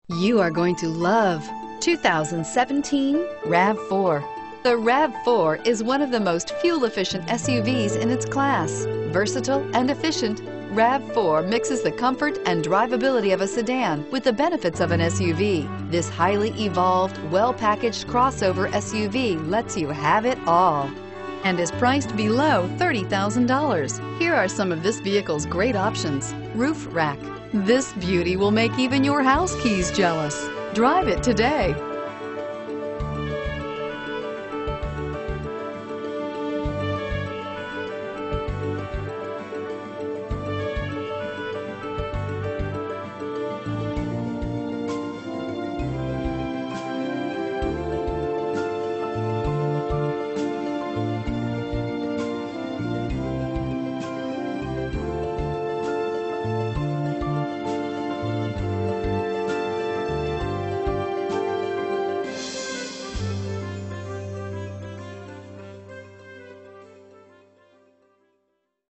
You are going to love 2017 RAV4. The RAV4 is one of the most fuel-efficient SUVs in its class. Versatile and efficient, RAV4 mixes the comfort and drivability of a sedan with the benefits of an SUV. This highly evolved, well-packaged crossover SUV lets you have it all and is priced below $30,000. Here are some of this vehicle's great options: roof rack. This beauty will make even your house keys jealous. Drive it today.